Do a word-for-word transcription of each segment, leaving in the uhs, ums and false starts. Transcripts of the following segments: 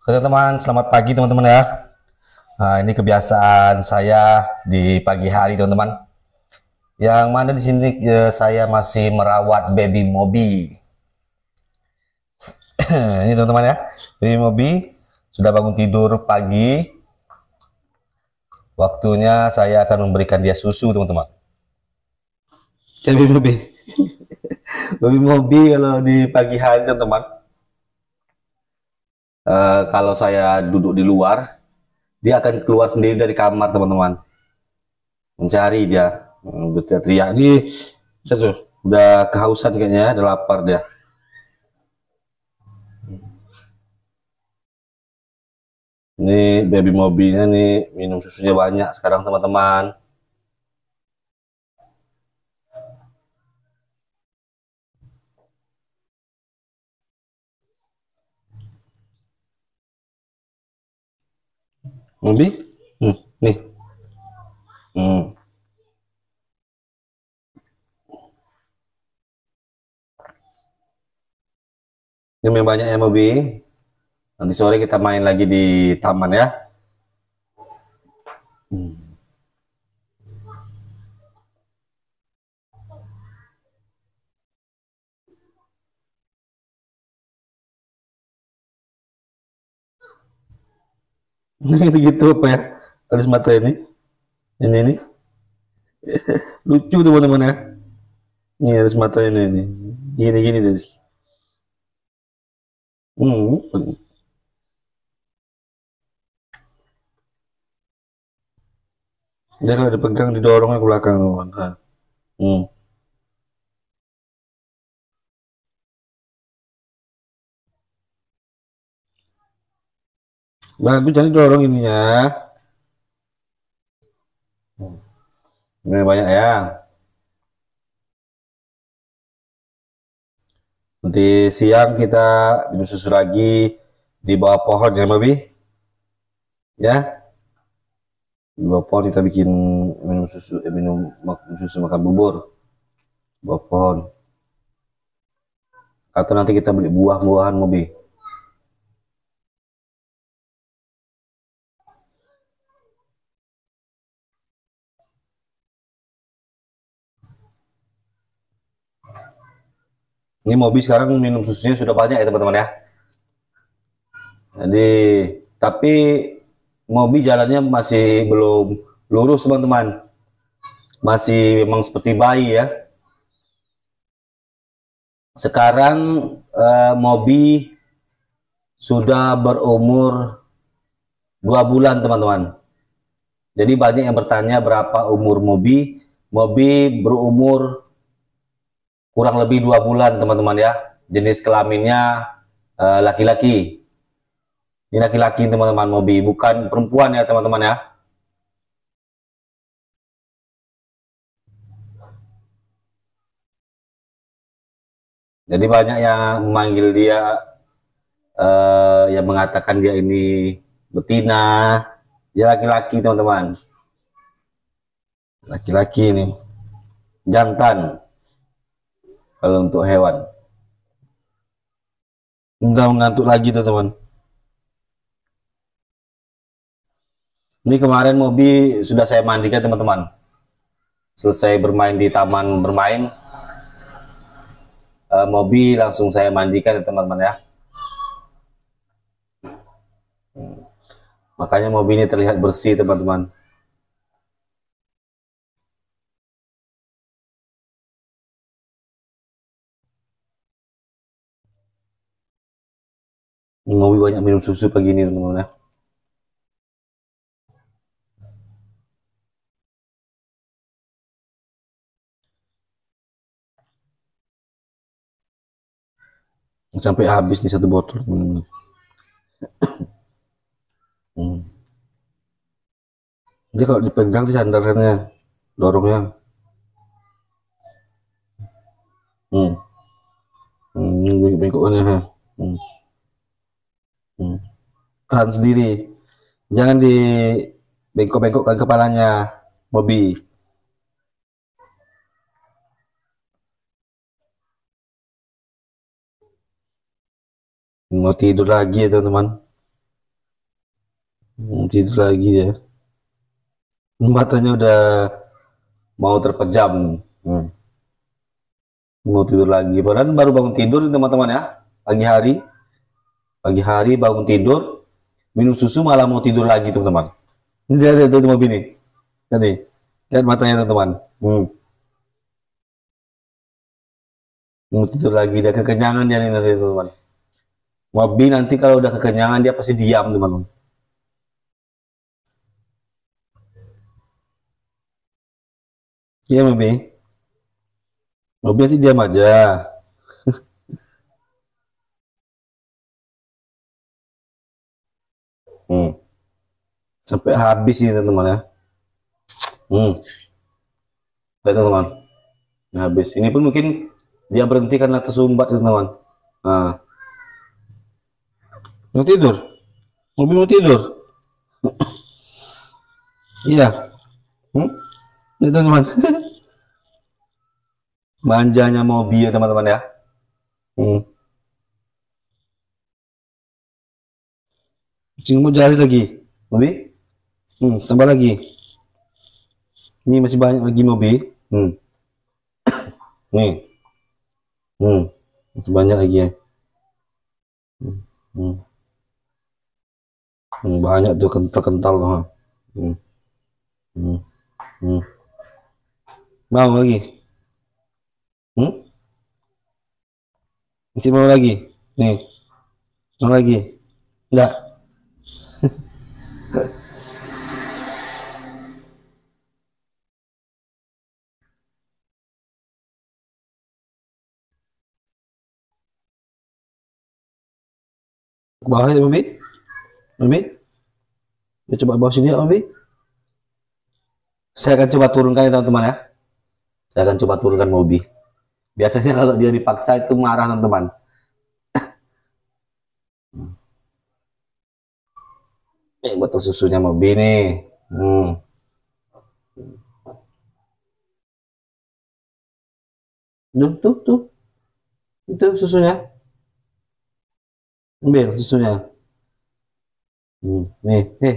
Oke teman-teman, selamat pagi teman-teman ya. Nah, ini kebiasaan saya di pagi hari teman-teman. Yang mana di sini eh, saya masih merawat baby Mobi. Ini teman-teman ya, baby Mobi sudah bangun tidur pagi. Waktunya saya akan memberikan dia susu teman-teman. Baby Mobi, baby Mobi kalau di pagi hari teman-teman. Uh, kalau saya duduk di luar, dia akan keluar sendiri dari kamar teman-teman, mencari dia, berteriak nih, udah kehausan kayaknya, udah lapar dia. Ini baby Mobinya nih minum susunya banyak sekarang teman-teman. Mobi, hmm, nih, hmm. Minum yang banyak ya Mobi. Nanti sore kita main lagi di taman ya. Hmm. Gitu apa ya? Alis mata ini, ini nih, lucu teman-teman ya. Ini alis mata ini, ini, gini-gini deh. Hmm. Dia kalau dipegang didorongnya ke belakang teman. Nah. Hmm. Bagus, jadi dorong ininya. Hmm. Ini banyak ya. Nanti siang kita minum susu lagi di bawah pohon ya Babi. Ya. Di bawah pohon kita bikin minum susu, eh, minum susu makan bubur. Di bawah pohon. Atau nanti kita beli buah-buahan Babi. Ini Mobi sekarang minum susunya sudah banyak ya teman-teman ya. Jadi, tapi Mobi jalannya masih belum lurus teman-teman. Masih memang seperti bayi ya. Sekarang eh, Mobi sudah berumur dua bulan teman-teman. Jadi banyak yang bertanya berapa umur Mobi. Mobi berumur kurang lebih dua bulan teman-teman ya. Jenis kelaminnya laki-laki. Uh, Ini laki-laki teman-teman Mobi, bukan perempuan ya teman-teman ya. Jadi banyak yang memanggil dia, uh, yang mengatakan dia ini betina. Dia laki-laki teman-teman. Laki-laki nih, jantan kalau untuk hewan. Udah mengantuk lagi teman-teman. Ini kemarin Mobi sudah saya mandikan teman-teman. Selesai bermain di taman bermain, uh, Mobi langsung saya mandikan ya teman-teman ya. Hmm. Makanya Mobi ini terlihat bersih teman-teman. Mobi banyak minum susu pagi ini teman-teman ya. Sampai habis nih satu botol teman-teman. Hmm. Dia kalau dipegang di sandarannya, dorongnya. Hmm. Hmm, bengkoknya. Hmm. Hmm. Tahan sendiri. Jangan di bengkok-bengkokkan kepalanya, Mobi. Mau tidur lagi ya teman-teman. Hmm, tidur lagi ya. Matanya udah mau terpejam. Hmm. Mau tidur lagi. Padahal baru bangun tidur teman-teman ya. Pagi hari, pagi hari bangun tidur, minum susu malah mau tidur lagi teman-teman. Ini lihat itu mobil ini. Tadi, lihat matanya teman-teman. Hmm. Mau tidur lagi, dia kekenyangan dia nih nanti teman-teman. Mobil nanti kalau udah kekenyangan dia pasti diam teman-teman. Iya mobil, mobil sih diam aja. Hmm. Sampai habis ini teman-teman ya. Hmm. Lihat teman-teman. Nah, habis. Ini pun mungkin dia berhenti karena tersumbat teman-teman. Nah, mau tidur. Mobil mau tidur. Iya. Hmm? Lihat teman-teman. Manjanya mobil ya teman-teman ya. Hmm. Kucing mau jari lagi. Mobil. Hmm, tambah lagi. Ini masih banyak lagi mobil. Hmm. Nih. Hmm. Masih banyak lagi ya. Hmm. Hmm. Hmm, banyak tuh kental-kental loh. Hmm. Hmm. Hmm. Mau lagi? Hmm? Masih mau lagi? Nih, mau lagi? Enggak. Ke bawah ya, Mami? Mami? Ya, coba bawah sini ya, Mami. Saya akan coba turunkan ya, teman-teman ya. Saya akan coba turunkan mobil. Biasanya kalau dia dipaksa itu marah, teman-teman. Eh, botol susunya mobil nih. Hmm. Tuh, tuh, tuh. Itu susunya. Ambil susunya. Hmm. Nih, eh.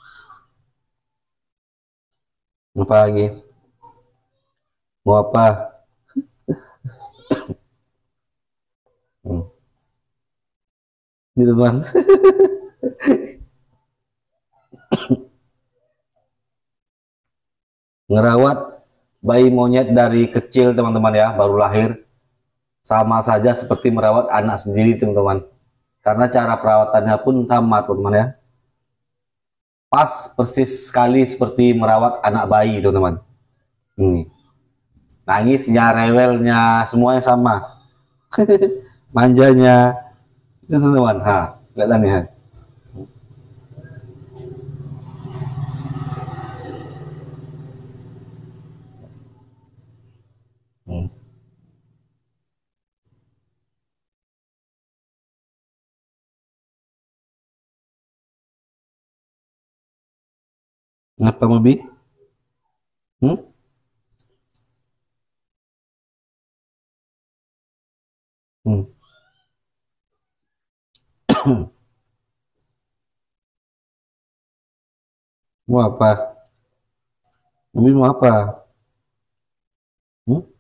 Apa lagi? Mau apa? Hmm. Gitu, teman. Ngerawat bayi monyet dari kecil, teman-teman ya, baru lahir. Sama saja seperti merawat anak sendiri, teman-teman. Karena cara perawatannya pun sama, teman-teman ya. Pas persis sekali seperti merawat anak bayi, teman-teman. Ini. Nangisnya, rewelnya, semuanya sama. Manjanya, itu teman-teman. Ha, lihat nih. Ha. Hmm. Kenapa, Mobi? Hmm? Hmm. Mau apa? Mobi mau apa? Hmm?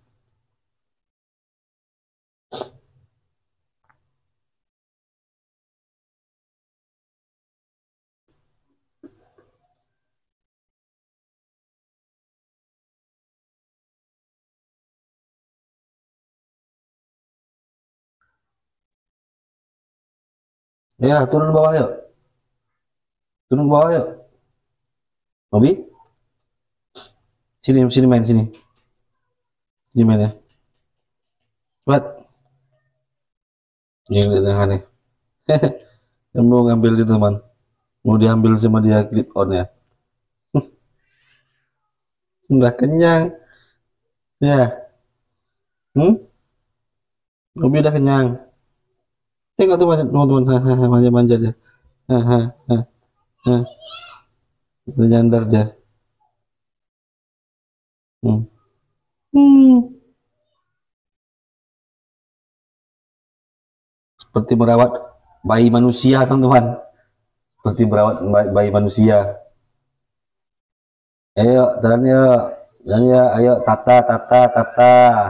Ya, turun ke bawah yuk. Turun ke bawah yuk. Mobi, sini, sini main sini. Sini main ya. Cepat. Ini lihat aneh. Yang mau ngambil itu, teman. Mau diambil sama dia clip on ya. Udah kenyang. Ya. Hmm? Mobi udah kenyang. Tengok tuh teman-teman. Hahaha, manja-manja dia. Hahaha. Udah nyandar dia. Hmm. Hmm. Seperti merawat bayi manusia, teman-teman. seperti merawat bayi manusia. Ayo, jalan yuk, jalan yuk, ayo, tata, tata, tata.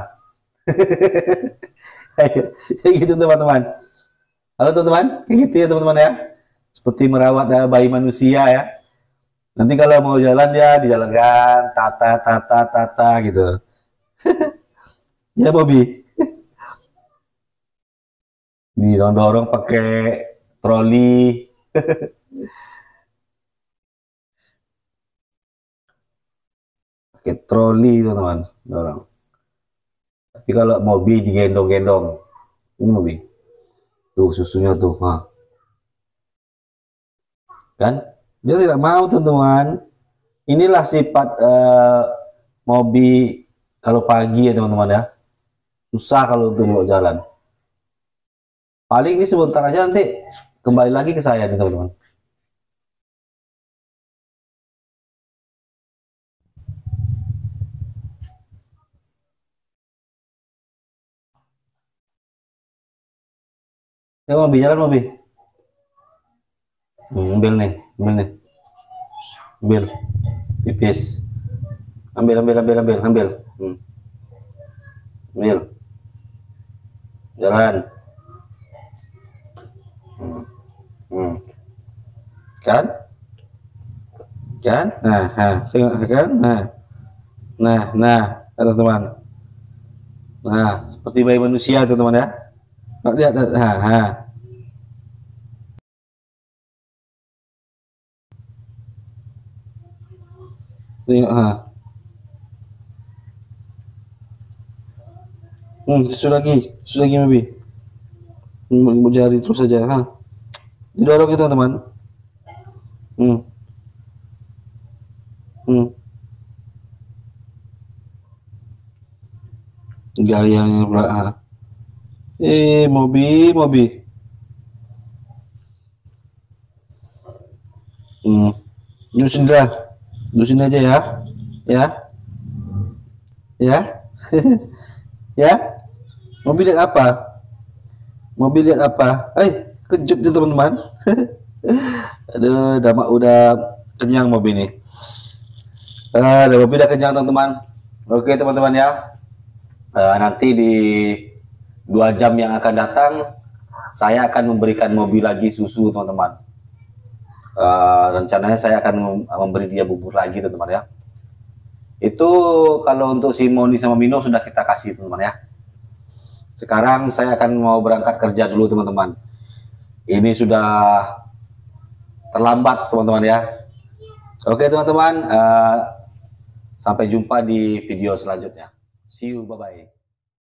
Ayo, kayak gitu teman-teman. Halo teman-teman, kayak gitu ya teman-teman ya. Seperti merawat uh, bayi manusia ya. Nanti kalau mau jalan ya dijalankan, tata, tata, tata gitu. Ya Bobby, didorong-dorong pakai troli. Pakai troli teman-teman, dorong. Tapi kalau Mobi digendong-gendong, ini Mobi, tuh susunya tuh, nah. Kan? Dia tidak mau teman-teman. Inilah sifat uh, Mobi kalau pagi ya teman-teman ya. Susah kalau untuk bawa jalan. Paling ini sebentar aja nanti kembali lagi ke saya nih teman-teman. Ya Mobi, jalan Mobi. Hmm, ambil nih, ambil nih. Ambil. Pipis. Ambil, ambil, ambil, ambil, ambil. Hmm. Ambil. Jalan. Hmm. Hmm. Kan? Kan? Nah, nah, tengok kan? Nah. Nah, nah, teman-teman. Nah, seperti bayi manusia teman-teman ya. Lihat, nah, nah. Tengok, ha. Hmm, susu lagi, susu lagi Mobi. Hmm, jari terus saja, ha. Didorong itu teman-teman. Hmm. Hmm. Gayanya pula, ha. Eh, Mobi, Mobi. Hmm. Duduk sini dah. Duduk sini aja ya. Ya. Ya. Ya. Mobi lihat apa? Mobi lihat apa? Eh, kejut dia teman-teman. Aduh, udah udah kenyang Mobi nih. Uh, udah Mobi udah kenyang teman-teman. Oke teman-teman ya. Uh, nanti di dua jam yang akan datang, saya akan memberikan Mobi lagi susu teman-teman. Uh, rencananya saya akan memberi dia bubur lagi teman-teman ya. Itu kalau untuk si Moni sama Mino sudah kita kasih teman-teman ya. Sekarang saya akan mau berangkat kerja dulu teman-teman. Ini sudah terlambat teman-teman ya. Oke teman-teman, uh, sampai jumpa di video selanjutnya. See you, bye-bye.